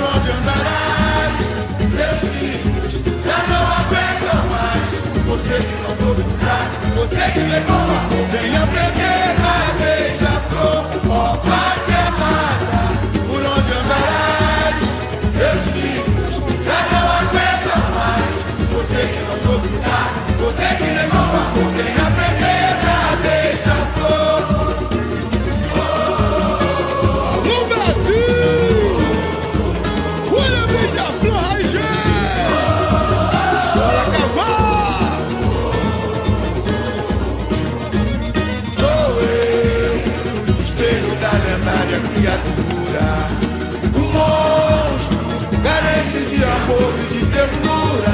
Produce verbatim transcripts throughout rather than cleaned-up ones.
onde andarás? Seus filhos já não aguentam mais. Você que não soube lutar, você que pegou amor, vem aprender na beija-flor. Ó pátria amada, por onde andarás? Seus filhos já não aguentam mais. Você que não soube lutar, você que pegou amor, vem aprender na beija-flor. Alô Brasil! Olha a beija-flor, Raigê! Bora acabar! Sou eu, espelho da lendária criatura, o monstro, carente de amor e de ternura.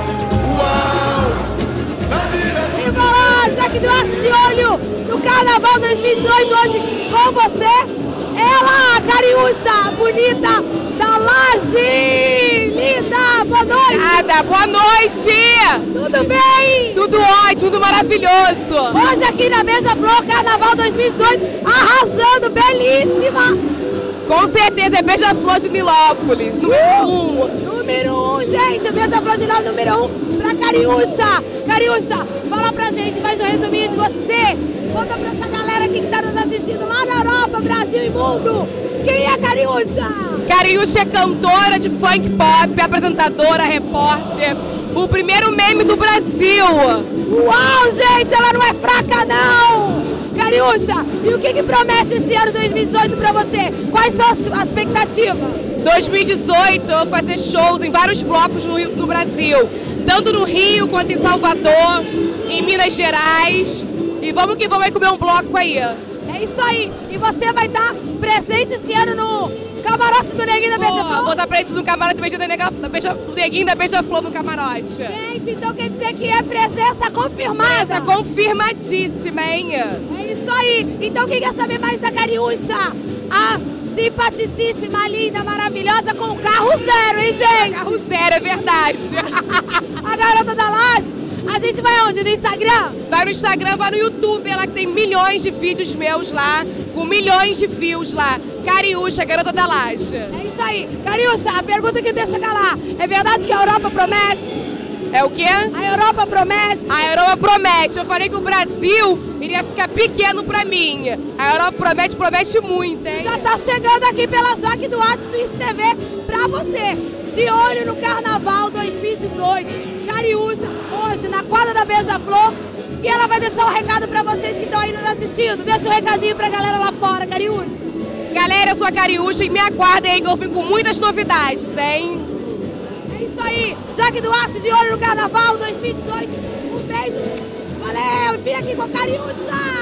Uau! Na mira do... E falar, Zac Duarte de olho no Carnaval dois mil e dezoito, hoje com você, ela, a Cariúcha, bonita da Laje, linda, boa noite. Nada, boa noite. Tudo bem? Tudo ótimo, tudo maravilhoso. Hoje aqui na Beija-Flor, Carnaval dois mil e dezoito, arrasando, belíssima. Com certeza é Beija-Flor de Nilópolis, número um. Número um, gente, Beija-Flor de Nilópolis, número um pra Cariúcha. Cariúcha, fala pra gente mais um resuminho de você. Conta pra essa galera aqui que tá nos assistindo lá na Europa, Brasil e mundo. Quem é Cariúcha? Cariúcha é cantora de funk pop, apresentadora, repórter, o primeiro meme do Brasil. Uau, gente, ela não é fraca, não! Cariúcha, e o que, que promete esse ano dois mil e dezoito pra você? Quais são as, as expectativas? dois mil e dezoito eu vou fazer shows em vários blocos no, Rio, no Brasil, tanto no Rio quanto em Salvador, em Minas Gerais. E vamos que vamos aí comer um bloco aí. É isso aí. E você vai estar presente esse ano no camarote do Neguinho da Beija-Flor? Vou estar presente no camarote do Neguinho da Beija-Flor no camarote. Gente, então quer dizer que é presença confirmada? Presença confirmadíssima, hein? É isso aí. Então quem quer saber mais da Cariúcha? A simpaticíssima, linda, maravilhosa, com carro zero, hein, gente? Carro zero, é verdade. A garota da Laje. A gente vai aonde? No Instagram? Vai no Instagram, vai no YouTube, ela que tem milhões de vídeos meus lá, com milhões de views lá. Cariúcha, garota da Laje. É isso aí. Cariúcha, a pergunta que deixa calar. É verdade que a Europa promete? É o quê? A Europa promete? A Europa promete. Eu falei que o Brasil iria ficar pequeno pra mim. A Europa promete, promete muito, hein? Já tá chegando aqui pela Zac Duarte Suíça T V pra você. De olho no Carnaval dois mil e dezoito. Cariúcha, hoje na quadra da Beija-Flor. E ela vai deixar um recado pra vocês que estão aí nos assistindo. Deixa um recadinho pra galera lá fora, Cariúcha. Galera, eu sou a Cariúcha e me aguardem aí que eu vim com muitas novidades, hein? É isso aí. Zac Duarte de olho no Carnaval dois mil e dezoito. Um beijo. Valeu. Vim aqui com a Cariúcha.